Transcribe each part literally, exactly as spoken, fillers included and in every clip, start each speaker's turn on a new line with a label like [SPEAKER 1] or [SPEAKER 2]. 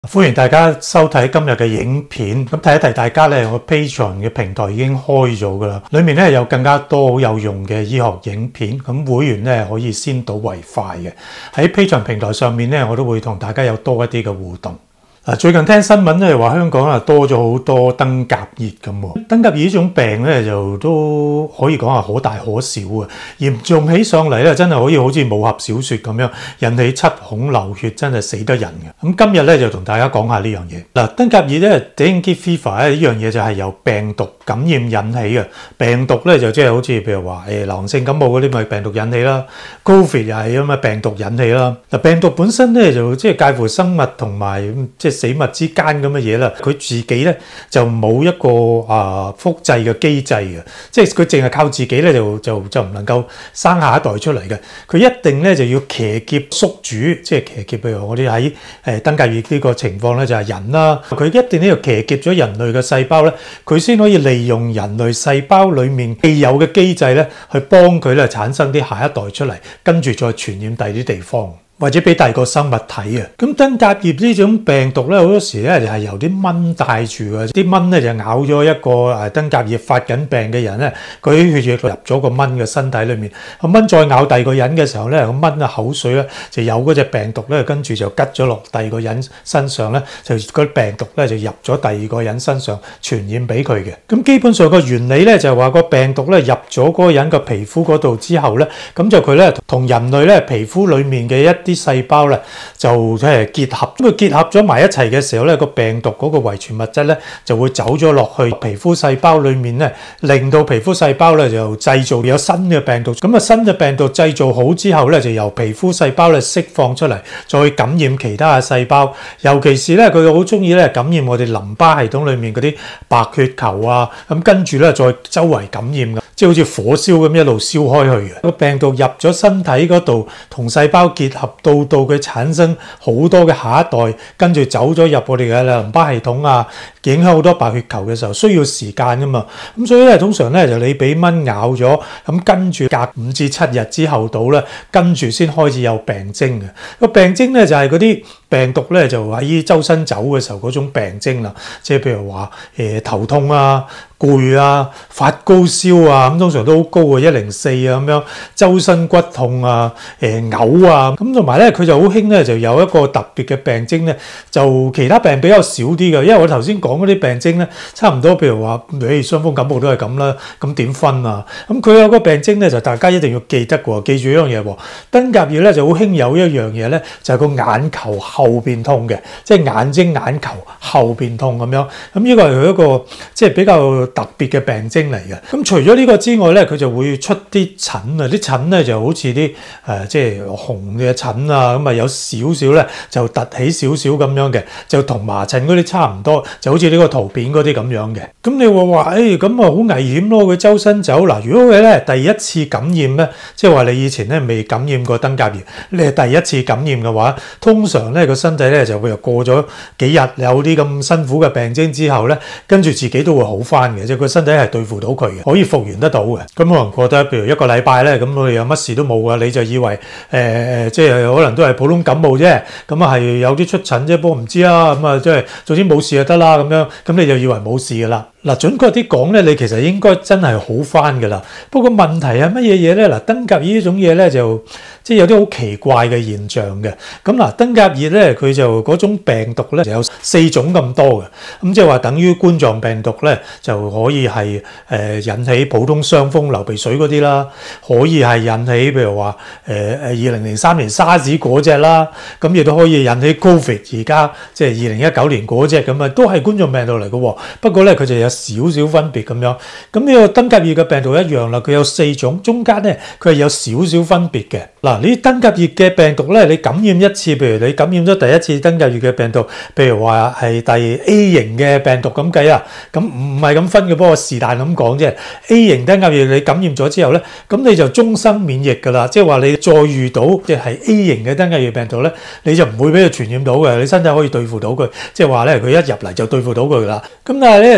[SPEAKER 1] 歡迎大家收睇今日嘅影片。咁提一提大家咧，我 Patreon 嘅平台已經開咗噶啦，裏面咧有更加多好有用嘅醫學影片。咁會員咧可以先睹為快嘅。喺 Patreon 平台上面咧，我都會同大家有多一啲嘅互動。嗱，最近聽新聞咧話香港啊多咗好多登革熱咁喎。登革熱呢種病咧就都可以講係可大可小啊，嚴重起上嚟咧真係可以好似武俠小說咁樣引起七孔流血，真係死得人嘅。咁今日咧就同大家講下呢樣嘢。嗱，登革熱咧 Dengue fever 咧呢樣嘢就係由病毒感染引起嘅。病毒咧就即係好似譬如話誒流行性感冒嗰啲咪病毒引起啦 ，Covid 又係咁啊病毒引起啦。嗱，病毒本身咧就即係介乎生物同埋即係死物之間咁嘅嘢啦，佢自己咧就冇一個啊、呃、複製嘅機制嘅，即係佢淨係靠自己咧就就就唔能夠生下一代出嚟嘅，佢一定咧就要騎劫宿主，即係騎劫，譬如我哋喺誒登革熱呢個情況咧就係人啦，佢一定咧要騎劫咗人類嘅細胞咧，佢先可以利用人類細胞裡面既有嘅機制咧去幫佢咧產生啲下一代出嚟，跟住再傳染第二啲地方。或者俾第二個生物體啊，咁登革熱呢種病毒咧，好多時咧就係由啲蚊帶住嘅，啲蚊咧就咬咗一個誒登革熱發緊病嘅人咧，佢啲血液入咗個蚊嘅身體裏面，個蚊再咬第二個人嘅時候咧，個蚊嘅口水咧就有嗰隻病毒咧，跟住就吉咗落第二個人身上咧，就嗰啲病毒咧就入咗第二個人身上傳染俾佢嘅。咁基本上個原理咧就係話個病毒咧入咗嗰個人個皮膚嗰度之後咧，咁就佢咧同人類咧皮膚裡面嘅一啲啲細胞咧就即係結合，咁佢結合咗埋一齊嘅時候咧，個病毒嗰個遺傳物質咧就會走咗落去皮膚細胞裡面咧，令到皮膚細胞咧就製造有新嘅病毒。咁啊新嘅病毒製造好之後咧，就由皮膚細胞咧釋放出嚟，再感染其他嘅細胞。尤其是咧佢好中意咧感染我哋淋巴系統裡面嗰啲白血球啊，咁跟住咧再周圍感染嘅，即係好似火燒咁一路燒開去嘅。個病毒入咗身體嗰度，同細胞結合。到到佢產生好多嘅下一代，跟住走咗入我哋嘅淋巴系統啊，影響好多白血球嘅時候，需要時間噶嘛。咁所以咧，通常咧就你俾蚊咬咗，咁跟住隔五至七日之後到咧，跟住先開始有病徵嘅。個病徵咧就係嗰啲病毒咧就喺周身走嘅時候嗰種病徵啦，即係譬如話誒、呃、頭痛啊、攰啊、發高燒啊，咁通常都好高啊，一零四啊咁樣，周身骨痛啊、誒嘔啊，咁同埋咧佢就好興咧，就有一個特別嘅病徵咧，就其他病比較少啲嘅，因為我頭先講嗰啲病徵咧，差唔多譬如話誒傷風感冒都係咁啦，咁點分啊？咁佢有個病徵咧，就大家一定要記得喎，記住一樣嘢喎，登革熱咧就好興有一樣嘢咧，就係個眼球後邊痛嘅，即係眼睛眼球後邊痛咁樣，咁呢個係佢一個即係比較特別嘅病徵嚟嘅。咁除咗呢個之外咧，佢就會出啲疹啊，啲疹咧就好似啲誒即係紅嘅疹啊，咁啊有少少咧就凸起少少咁樣嘅，就同麻疹嗰啲差唔多，就好似呢個圖片嗰啲咁樣嘅。咁你話話誒咁啊好危險咯，佢周身走嗱。如果佢咧第一次感染咧，即係話你以前咧未感染過登革熱，你係第一次感染嘅話，通常咧個身體咧就會又過咗幾日有啲咁辛苦嘅病徵之後咧，跟住自己都會好翻嘅，即係個身體係對付到佢嘅，可以復原得到嘅。咁可能過得譬如一個禮拜咧，咁我哋有乜事都冇噶，你就以為誒誒、呃、即係可能都係普通感冒啫，咁啊係有啲出疹啫，不過唔知啦，咁啊即係總之冇事就得啦咁樣，咁你就以為冇事噶啦。嗱，準確啲講咧，你其實應該真係好翻噶啦。不過問題係乜嘢嘢咧？嗱，登革熱呢種嘢咧就即係有啲好奇怪嘅現象嘅。咁嗱，登革熱咧佢就嗰種病毒咧就有四種咁多嘅。咁即係話等於冠狀病毒咧就可以係誒、呃、引起普通傷風流鼻水嗰啲啦，可以係引起譬如話誒誒二零零三年沙士嗰隻啦，咁亦都可以引起 Covid 而家即係二零一九年嗰隻咁啊，都係冠狀病毒嚟嘅。不過咧佢就有少少分別咁樣，咁呢個登革熱嘅病毒一樣啦，佢有四種，中間咧佢係有少少分別嘅。嗱，呢啲登革熱嘅病毒咧，你感染一次，譬如你感染咗第一次登革熱嘅病毒，譬如話係第 A 型嘅病毒咁計啊，咁唔係咁分嘅，不過是但咁講啫。A 型登革熱你感染咗之後咧，咁你就終生免疫㗎啦，即係話你再遇到即係 A 型嘅登革熱病毒咧，你就唔會俾佢傳染到嘅，你身體可以對付到佢，即係話咧佢一入嚟就對付到佢㗎啦。咁但係咧仲有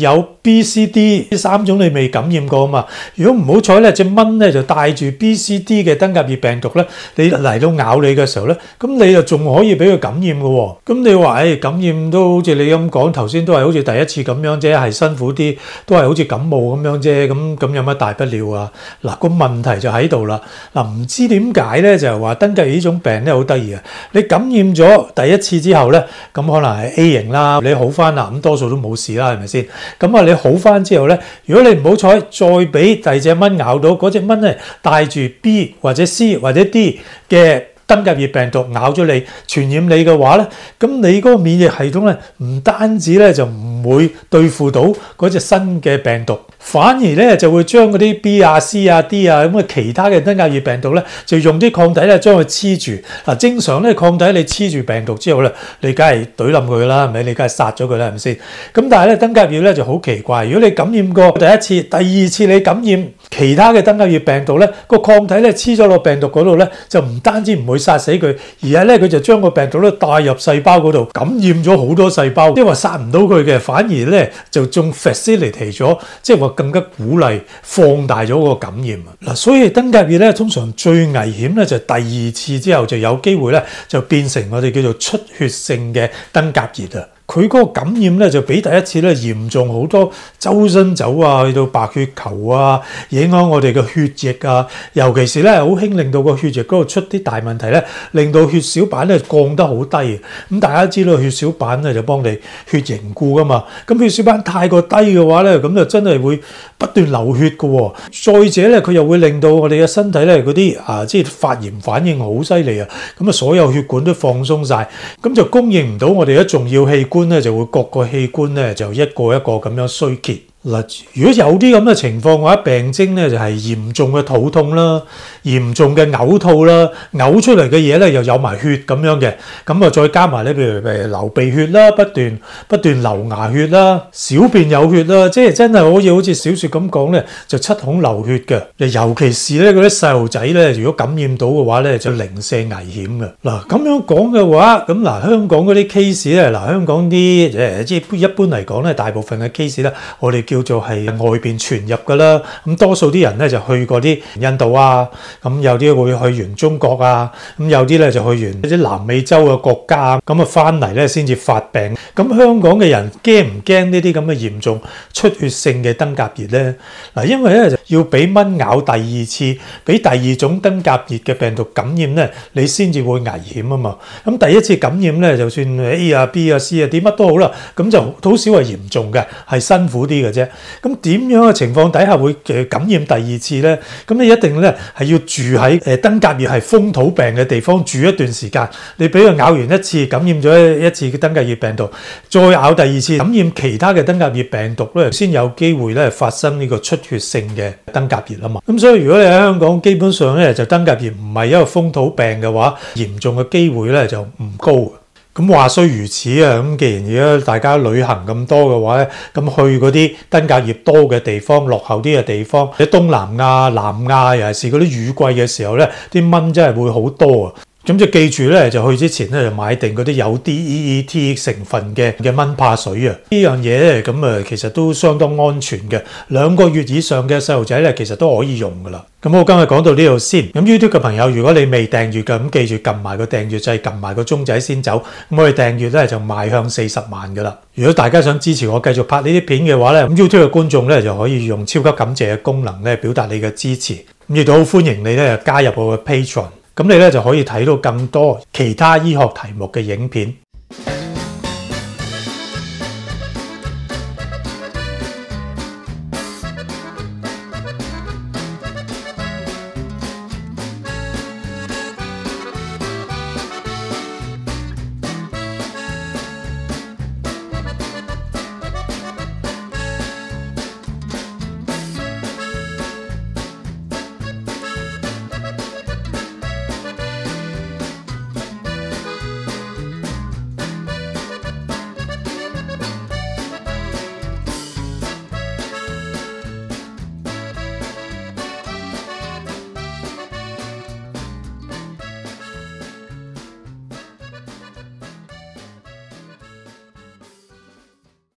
[SPEAKER 1] 有 B、C、D 呢三種你未感染過啊嘛。如果唔好彩咧，隻蚊咧就帶住 B、C、D 嘅登革熱病毒咧，你嚟到咬你嘅時候咧，咁你就仲可以俾佢感染嘅喎。咁你話誒、哎、感染都好似你咁講，頭先都係好似第一次咁樣啫，係辛苦啲，都係好似感冒咁樣啫。咁咁有乜大不了啊？嗱，個問題就喺度啦。嗱，唔知點解咧，就係話登革熱呢種病咧好得意啊！你感染咗第一次之後咧，咁可能係 A 型啦，你好翻啦，咁多數都冇事啦，係咪先？咁啊，你好翻之後咧，如果你唔好彩再俾第二隻蚊咬到，嗰隻蚊咧帶住 B 或者 C 或者 D 嘅登革熱病毒咬咗你，傳染你嘅話咧，咁你嗰個免疫系統咧唔單止咧就唔會對付到嗰隻新嘅病毒，反而咧就會將嗰啲 B 啊、C 啊、D 啊咁嘅其他嘅登革熱病毒咧，就用啲抗體咧將佢黐住。嗱，正常咧抗體你黐住病毒之後咧，你梗係懟冧佢啦，係咪？你梗係殺咗佢啦，係咪先？咁但係咧登革熱咧就好奇怪，如果你感染過第一次、第二次你感染其他嘅登革熱病毒咧，個抗體咧黐咗落病毒嗰度咧，就唔單止唔會殺死佢，而係咧佢就將個病毒咧帶入細胞嗰度，感染咗好多細胞，即係話殺唔到佢嘅，反而咧就仲 facilitate 咗，即係話更加鼓勵放大咗個感染啊！嗱，所以登革熱咧通常最危險咧就係第二次之後就有機會咧就變成我哋叫做出血性嘅登革熱啊！佢嗰個感染咧就比第一次咧嚴重好多，周身走啊，去到白血球啊，影響我哋嘅血液啊，尤其是咧好興令到個血液嗰度出啲大問題咧，令到血小板咧降得好低。咁大家知道血小板咧就幫你血凝固噶嘛，咁血小板太過低嘅話咧，咁就真係會不斷流血嘅喎。再者咧，佢又會令到我哋嘅身體咧嗰啲啊，即係發炎反應好犀利啊，咁啊所有血管都放鬆晒，咁就供應唔到我哋嘅重要器官咧，就會各個器官咧就一個一個咁樣衰竭。嗱，如果有啲咁嘅情況嘅話，病徵咧就係嚴重嘅肚痛啦，嚴重嘅嘔吐啦，嘔出嚟嘅嘢咧又有埋血咁樣嘅，咁啊再加埋咧，譬如誒流鼻血啦，不斷不斷流牙血啦，小便有血啦，即係真係可以好似小説咁講咧，就七孔流血嘅。尤其是咧嗰啲細路仔咧，如果感染到嘅話咧，就零舍危險嘅。嗱，咁樣講嘅話，咁嗱香港嗰啲 case 咧，嗱香港啲誒即係一般嚟講咧，大部分嘅 case 咧，我哋叫叫做係外邊傳入噶啦，咁多數啲人咧就去過啲印度啊，咁有啲會去完中國啊，咁有啲咧就去完啲南美洲嘅國家，咁啊翻嚟咧先至發病。咁香港嘅人驚唔驚呢啲咁嘅嚴重出血性嘅登革熱咧？嗱，因為咧要俾蚊咬第二次，俾第二種登革熱嘅病毒感染咧，你先至會危險啊嘛。咁第一次感染咧，就算 A 啊、B 啊、C 啊啲乜都好啦，咁就好少係嚴重嘅，係辛苦啲嘅啫。咁點樣嘅情況底下會誒感染第二次咧？咁你一定咧係要住喺誒登革熱係風土病嘅地方住一段時間。你俾佢咬完一次，感染咗一次嘅登革熱病毒，再咬第二次，感染其他嘅登革熱病毒咧，先有機會咧發生呢個出血性嘅登革熱啊嘛。咁所以如果你喺香港，基本上咧就登革熱唔係一個風土病嘅話，嚴重嘅機會咧就唔高。咁話雖如此啊，咁既然而家大家旅行咁多嘅話咧，咁去嗰啲登革熱多嘅地方、落後啲嘅地方，喺東南亞、南亞，尤其是嗰啲雨季嘅時候咧，啲蚊真係會好多啊！咁就記住咧，就去之前咧就買定嗰啲有 D E E T 成分嘅嘅蚊怕水啊！呢樣嘢咧咁啊，其實都相當安全嘅，兩個月以上嘅細路仔咧，其實都可以用噶啦。咁我今日講到呢度先。咁 YouTube 嘅朋友，如果你未訂閱嘅，咁記住撳埋個訂閱掣，撳埋個鐘仔先走。咁我哋訂閱咧就邁向四十萬噶啦。如果大家想支持我繼續拍呢啲片嘅話咧，咁 YouTube 嘅觀眾咧就可以用超級感謝嘅功能咧表達你嘅支持。咁亦都好歡迎你咧加入我嘅 Patreon。咁你咧就可以睇到更多其他醫學題目嘅影片。